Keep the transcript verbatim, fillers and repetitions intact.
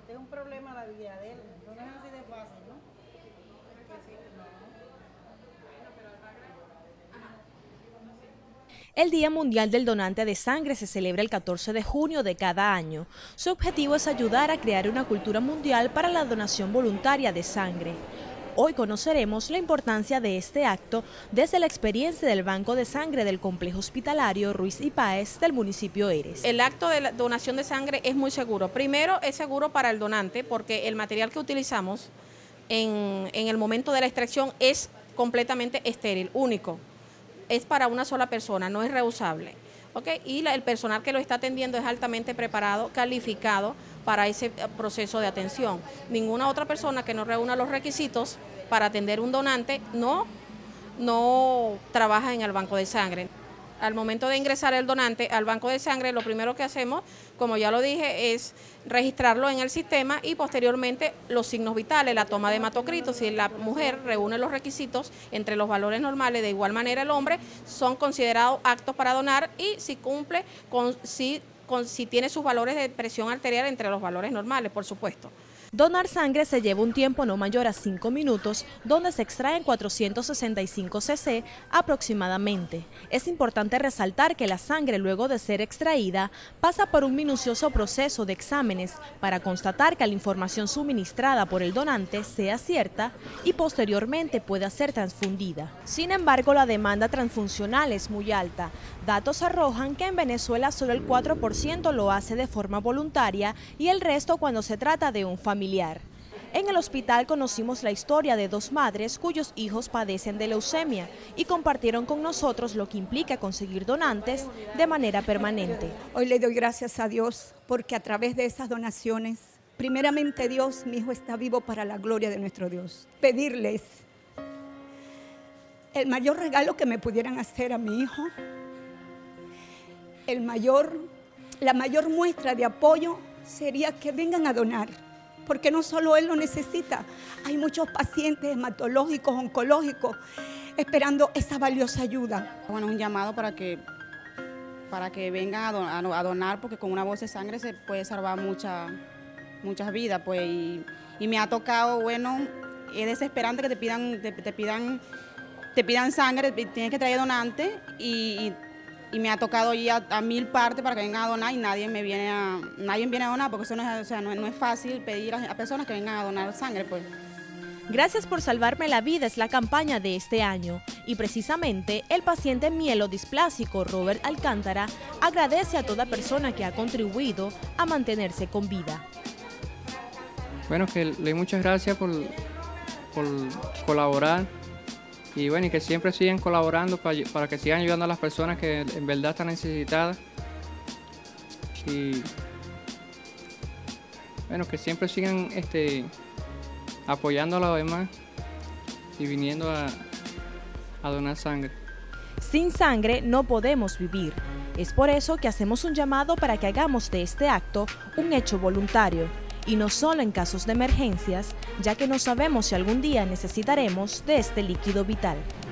este es un problema la vida de él, no es así de fácil, ¿no? Pues sí, no. El Día Mundial del Donante de Sangre se celebra el catorce de junio de cada año. Su objetivo es ayudar a crear una cultura mundial para la donación voluntaria de sangre. Hoy conoceremos la importancia de este acto desde la experiencia del Banco de Sangre del Complejo Hospitalario Ruiz y Páez del municipio Eres. El acto de la donación de sangre es muy seguro. Primero, es seguro para el donante porque el material que utilizamos en, en el momento de la extracción es completamente estéril, único. Es para una sola persona, no es reusable. ¿Okay? Y la, el personal que lo está atendiendo es altamente preparado, calificado para ese proceso de atención. Ninguna otra persona que no reúna los requisitos para atender un donante no, no trabaja en el banco de sangre. Al momento de ingresar el donante al banco de sangre, lo primero que hacemos, como ya lo dije, es registrarlo en el sistema y posteriormente los signos vitales, la toma de hematocrito. Si la mujer reúne los requisitos entre los valores normales, de igual manera el hombre, son considerados aptos para donar y si cumple con si, con si tiene sus valores de presión arterial entre los valores normales, por supuesto. Donar sangre se lleva un tiempo no mayor a cinco minutos, donde se extraen cuatrocientos sesenta y cinco cc aproximadamente. Es importante resaltar que la sangre, luego de ser extraída, pasa por un minucioso proceso de exámenes para constatar que la información suministrada por el donante sea cierta y posteriormente pueda ser transfundida. Sin embargo, la demanda transfuncional es muy alta. Datos arrojan que en Venezuela solo el cuatro por ciento lo hace de forma voluntaria y el resto cuando se trata de un familiar. En el hospital conocimos la historia de dos madres cuyos hijos padecen de leucemia y compartieron con nosotros lo que implica conseguir donantes de manera permanente. Hoy le doy gracias a Dios porque a través de esas donaciones, primeramente Dios, mi hijo está vivo para la gloria de nuestro Dios. Pedirles el mayor regalo que me pudieran hacer a mi hijo, el mayor, la mayor muestra de apoyo sería que vengan a donar. Porque no solo él lo necesita, hay muchos pacientes hematológicos, oncológicos, esperando esa valiosa ayuda. Bueno, es un llamado para que, para que vengan a donar, a donar, porque con una bolsa de sangre se puede salvar mucha, muchas vidas. Pues, y, y me ha tocado, bueno, es desesperante que te pidan, te, te pidan, te pidan sangre, tienes que traer donante y, y Y me ha tocado ir a, a mil partes para que vengan a donar y nadie me viene a, nadie viene a donar porque eso no es, o sea, no, no es fácil pedir a, a personas que vengan a donar sangre. Pues. Gracias por salvarme la vida es la campaña de este año y precisamente el paciente mielodisplásico Robert Alcántara agradece a toda persona que ha contribuido a mantenerse con vida. Bueno, que le doy muchas gracias por, por colaborar. Y bueno, y que siempre sigan colaborando para, para que sigan ayudando a las personas que en verdad están necesitadas. Y bueno, que siempre sigan este, apoyando a los demás y viniendo a, a donar sangre. Sin sangre no podemos vivir. Es por eso que hacemos un llamado para que hagamos de este acto un hecho voluntario. Y no solo en casos de emergencias, ya que no sabemos si algún día necesitaremos de este líquido vital.